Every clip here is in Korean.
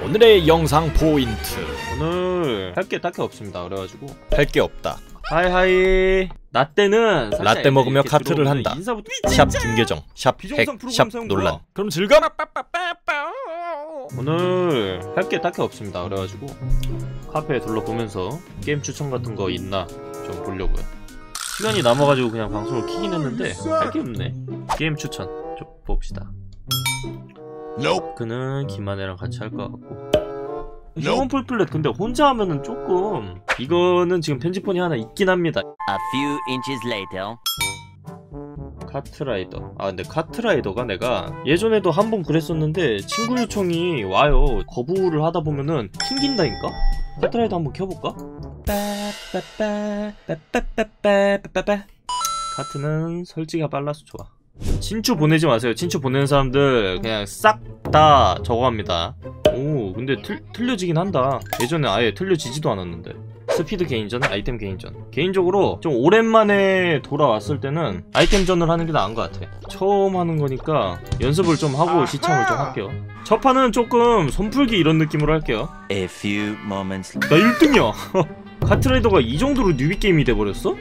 오늘의 영상 포인트. 오늘 할 게 딱히 없습니다. 그래가지고 할 게 없다. 하이하이. 나 때는 라떼 먹으며 카트를 한다. 샵 김계정, 샵 핵, 샵 논란. 그럼 즐겨. 오늘 할 게 딱히 없습니다. 그래가지고 카페에 둘러보면서 게임 추천 같은 거 있나 좀 보려고요. 시간이 남아가지고 그냥 방송을 키긴 했는데 할 게 없네. 게임 추천 좀 봅시다. 그는 김한혜랑 같이 할 것 같고. 휴먼 폴플렛 근데 혼자 하면은 조금 이거는 지금 편집본이 하나 있긴 합니다. A few inches later. 카트라이더. 아 근데 카트라이더가 내가 예전에도 한 번 그랬었는데 친구 요청이 와요. 거부를 하다 보면은 튕긴다니까? 카트라이더 한번 켜볼까? 카트는 설치가 빨라서 좋아. 친추 보내지 마세요. 친추 보내는 사람들 그냥 싹 다 저거 합니다. 오 근데 틀려지긴 한다. 예전에 아예 틀려지지도 않았는데. 스피드 개인전, 아이템 개인전. 개인적으로 좀 오랜만에 돌아왔을 때는 아이템전을 하는 게 나은 것 같아. 처음 하는 거니까 연습을 좀 하고 시참을 좀 할게요. 첫 판은 조금 손풀기 이런 느낌으로 할게요. A few moments. 나 1등이야. 카트라이더가 이 정도로 뉴비 게임이 돼버렸어?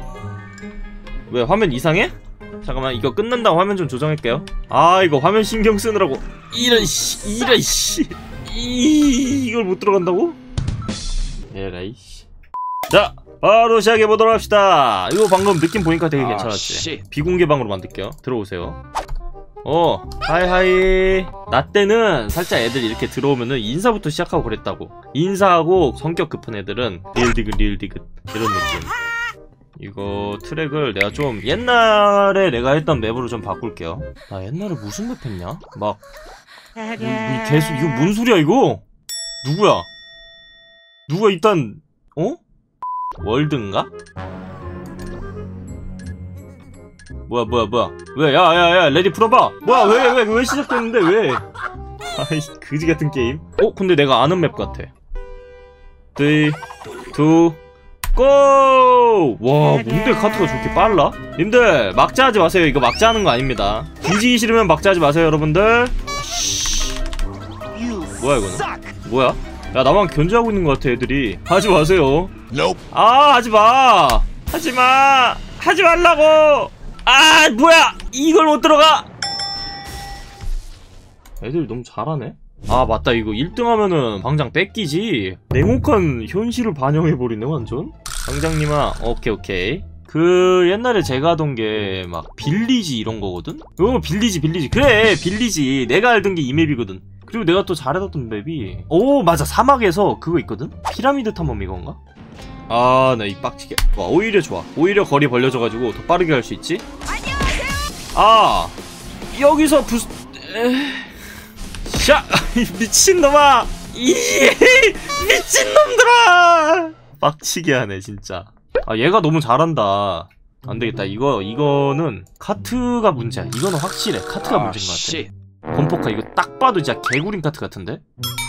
왜 화면 이상해? 잠깐만 이거 끝난다고 화면 좀 조정할게요. 아 이거 화면 신경 쓰느라고 이런 씨 이걸 못 들어간다고? 에라이 씨. 자 바로 시작해보도록 합시다. 이거 방금 느낌 보니까 되게 괜찮았지? 비공개방으로 만들게요. 들어오세요. 하이하이. 나 때는 살짝 애들 이렇게 들어오면은 인사부터 시작하고 그랬다고. 인사하고 성격 급한 애들은 릴디귿 이런 느낌. 이거 트랙을 내가 좀 옛날에 내가 했던 맵으로 좀 바꿀게요. 나 옛날에 무슨 맵 했냐? 막 계속 이거 뭔 소리야 이거? 누구야? 누가 일단 월드인가? 뭐야 왜 야야야 레디 풀어봐. 뭐야 왜 시작됐는데 왜? 아이 그지 같은 게임. 근데 내가 아는 맵 같아. 3, 2 고! 와 뭔데 카트가 저렇게 빨라? 님들 막자 하지 마세요. 이거 막자 하는 거 아닙니다. 뒤지기 싫으면 막자 하지 마세요 여러분들. 뭐야 이거는? 뭐야? 야 나만 견제하고 있는 것 같아 애들이. 하지 마세요. 아 하지마 하지마 하지 말라고. 아 뭐야 이걸 못 들어가. 애들 너무 잘하네. 아 맞다 이거 1등 하면은 방장 뺏기지. 냉혹한 현실을 반영해버리네 완전. 방장님아 오케이. 그 옛날에 제가 하던 게 막 빌리지 이런 거거든? 빌리지 그래 빌리지. 내가 알던 게 이 맵이거든. 그리고 내가 또 잘해뒀던 맵이 맞아 사막에서 그거 있거든? 피라미드 탐험 이건가? 아 나 이 빡치게. 와 오히려 좋아. 오히려 거리 벌려져가지고 더 빠르게 할 수 있지? 아 여기서 샤! 미친놈아! 미친놈들아! 빡치게 하네 진짜. 아 얘가 너무 잘한다. 안되겠다. 이거는 카트가 문제야. 이거는 확실해. 카트가 문제인 것 같아. 범퍼카 이거 딱 봐도 진짜 개구린 카트 같은데?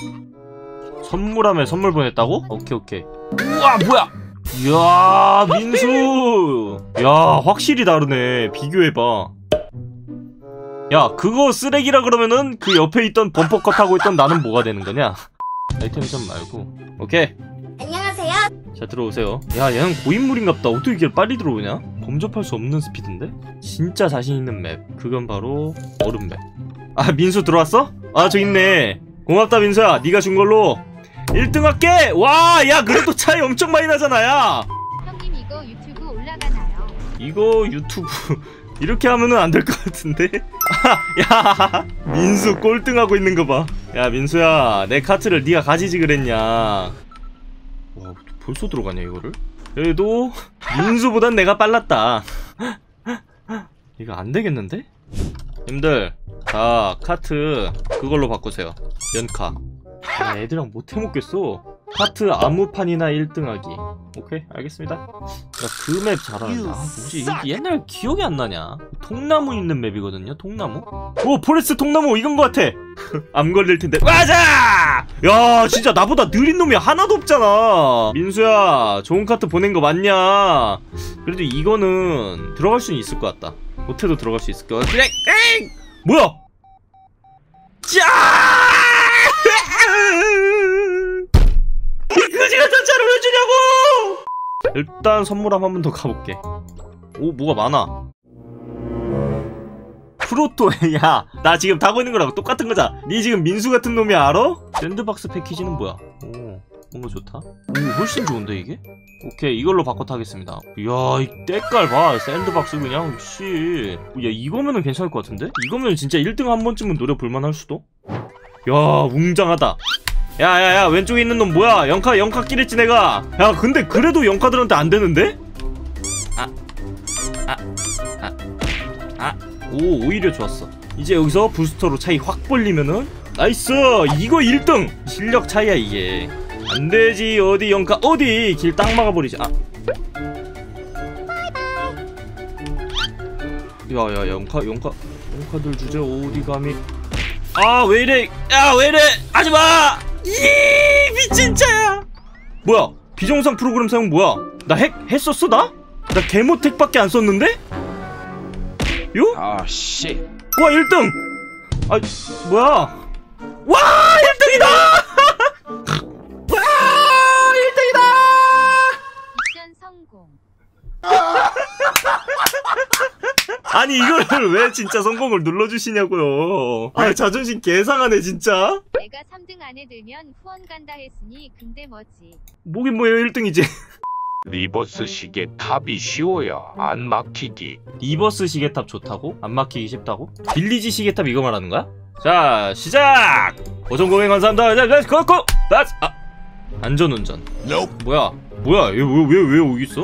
선물하면 선물 보냈다고? 오케이. 우와 뭐야! 이야 민수! 야 확실히 다르네. 비교해봐. 야 그거 쓰레기라 그러면은 그 옆에 있던 범퍼컷 하고 있던 나는 뭐가 되는 거냐? 아이템전 말고. 오케이. 안녕하세요. 자 들어오세요. 야 얘는 고인물인갑다. 어떻게 이렇게 빨리 들어오냐? 범접할 수 없는 스피드인데? 진짜 자신 있는 맵. 그건 바로 얼음 맵. 아 민수 들어왔어? 아 저 있네. 고맙다 민수야. 네가 준 걸로 1등 할게. 와 야 그래도 차이 엄청 많이 나잖아. 야 형님 이거 유튜브 올라가나요? 이거 유튜브 이렇게 하면은 안 될 것 같은데? 야 민수 꼴등하고 있는 거 봐. 야 민수야 내 카트를 네가 가지지 그랬냐. 와 벌써 들어가냐 이거를? 그래도 민수보단 내가 빨랐다. 이거 안 되겠는데? 님들 자 카트 그걸로 바꾸세요. 연카. 야, 애들이랑 못 해먹겠어. 카트 아무판이나 1등하기. 오케이 알겠습니다. 야 그 맵 잘하는데. 아 뭐지 이게 옛날 기억이 안 나냐. 통나무 있는 맵이거든요. 통나무. 포레스트 통나무 이건 거 같아. 암 걸릴 텐데. 맞아! 야 진짜 나보다 느린 놈이 하나도 없잖아. 민수야 좋은 카트 보낸 거 맞냐? 그래도 이거는 들어갈 수는 있을 것 같다. 못해도 들어갈 수 있을 것 같아. 뭐야? 짜! 일단 선물함 한 번 더 가볼게. 오 뭐가 많아. 프로토 야 나 지금 타고 있는 거랑 똑같은 거잖아. 니 지금 민수 같은 놈이 알아? 샌드박스 패키지는 뭐야? 오 뭔가 좋다. 오 훨씬 좋은데 이게? 오케이 이걸로 바꿔 타겠습니다. 이야 이 때깔 봐. 샌드박스 그냥 씨. 야 이거면은 괜찮을 것 같은데? 이거면 진짜 1등 한 번쯤은 노려볼만 할 수도? 야 웅장하다. 야야야 왼쪽에 있는 놈 뭐야? 영카 끼랬지 내가. 야 근데 그래도 영카들한테 안 되는데? 오 오히려 좋았어. 이제 여기서 부스터로 차이 확 벌리면은 나이스. 이거 1등 실력 차이야 이게. 안되지. 어디 영카 어디 길 딱 막아버리지. 야야 영카들 주제 어디 감히. 아 왜이래. 야 왜이래 하지마. 이 미친 차야. 뭐야 비정상 프로그램 사용 뭐야. 나 했었어 나? 나 개모택밖에 안 썼는데? 요? 아 씨. 와 1등. 아 뭐야. 와 1등이다. 와 1등이다. 미션 성공. 아니 이거를 왜 진짜 성공을 눌러주시냐고요. 아 자존심 개상하네 진짜. 내가 3등 안에 들면 후원 간다 했으니 근데 뭐지. 뭐긴 뭐예요 1등이지. 리버스 시계 탑이 쉬워야 안 막히기. 리버스 시계탑 좋다고? 안 막히기 쉽다고? 빌리지 시계탑 이거 말하는 거야? 자 시작! 고정고행 감사합니다. 고고! 안전운전. 뭐야 왜 여기 있어?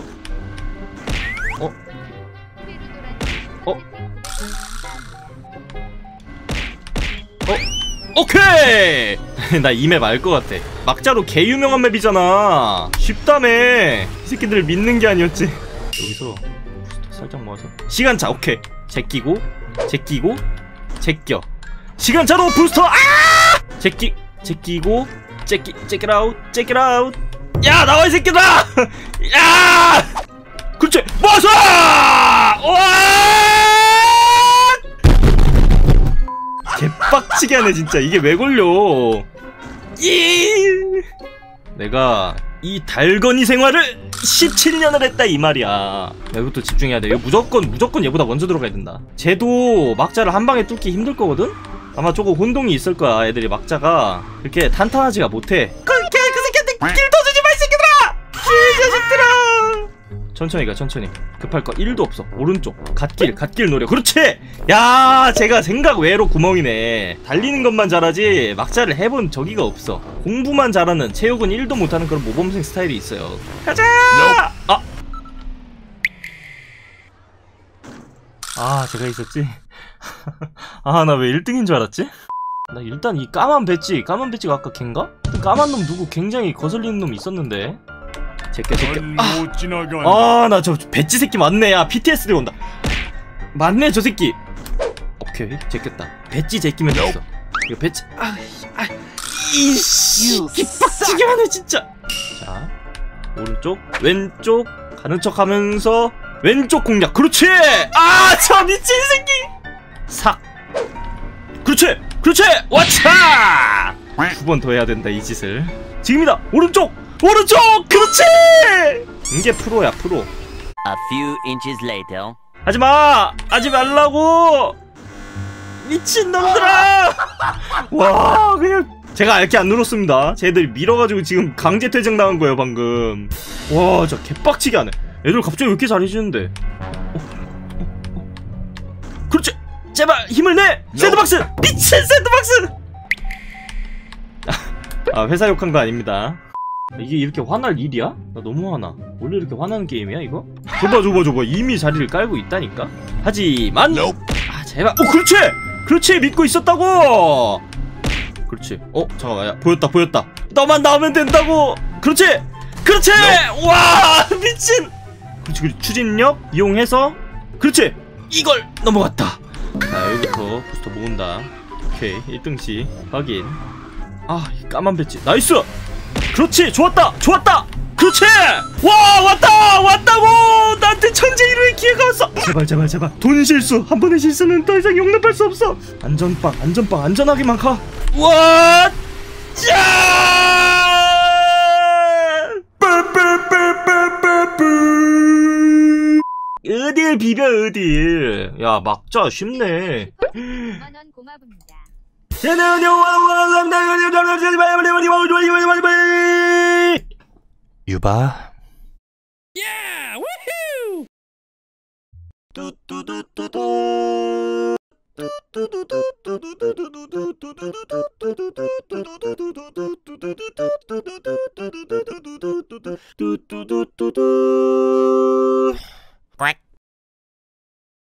오케이! 나 이 맵 알 것 같아. 막자로 개 유명한 맵이잖아. 쉽다며. 이 새끼들 믿는 게 아니었지. 여기서 살짝 모아서 시간차. 오케이 제끼고 제껴 시간차로 부스터. 제끼고 제끼라웃 야 나와 이 새끼들아. 야 그렇지 모아서. 개빡치게 하네 진짜. 이게 왜 걸려. 내가 이 달건이 생활을 17년을 했다 이 말이야. 야, 이것도 집중해야 돼. 이거 무조건 얘보다 먼저 들어가야 된다. 쟤도 막자를 한 방에 뚫기 힘들 거거든? 아마 조금 혼동이 있을 거야. 애들이 막자가 그렇게 탄탄하지가 못해. 그 새끼한테 길 더 주지 마 이 새끼들아. 이 자식들아. 천천히 가 천천히. 급할 거 1도 없어. 오른쪽 갓길 노려. 그렇지. 야 제가 생각 외로 구멍이네. 달리는 것만 잘하지 막자를 해본 적이가 없어. 공부만 잘하는 체육은 1도 못하는 그런 모범생 스타일이 있어요. 가자. 제가 있었지. 나 왜 1등인 줄 알았지? 나 일단 이 까만 배지가 아까 걘가? 까만 놈 누구 굉장히 거슬리는 놈 있었는데. 제껴 나 저 배지 새끼 맞네. 야 PTSD 온다. 맞네 저 새끼. 오케이 제꼈다. 배지 제끼면 됐어. 이거 배지. 이씨 기빡치게 하네 진짜. 자 오른쪽 왼쪽 가는 척 하면서 왼쪽 공략. 그렇지. 저 미친 새끼. 삭. 그렇지 와차. 2번 더 해야 된다 이 짓을. 지금이다. 오른쪽 그렇지. 이게 프로야 프로. A few inches later. 하지마 하지 말라고 미친놈들아. 와 그냥 제가 이렇게 안 눌렀습니다. 쟤들 밀어가지고 지금 강제 퇴장 당한 거예요 방금. 와 진짜 개빡치게 하네. 애들 갑자기 왜 이렇게 잘해주는데. 그렇지 제발 힘을 내. 샌드박스 미친 샌드박스. 회사 욕한 거 아닙니다. 이게 이렇게 화날 일이야? 나 너무 화나. 원래 이렇게 화나는 게임이야 이거? 줘봐 이미 자리를 깔고 있다니까? 하지만 제발. 그렇지 믿고 있었다고. 그렇지. 잠깐만 야 보였다. 너만 나오면 된다고. 그렇지 와 미친. 그렇지 추진력 이용해서. 그렇지 이걸 넘어갔다. 자 여기부터 부스터 모은다. 오케이 1등씩 확인. 이 까만 배지 나이스. 그렇지 좋았다. 그렇지. 와 왔다고. 나한테 천재 이루의 기회가 왔어. 제발 돈 실수. 한 번의 실수는 더 이상 용납할 수 없어. 안전빵 안전하게만 가. 와 짠. 비벼 어딜. 야 막자 쉽네. 5만원 고마봅니다. 유바. 꽉.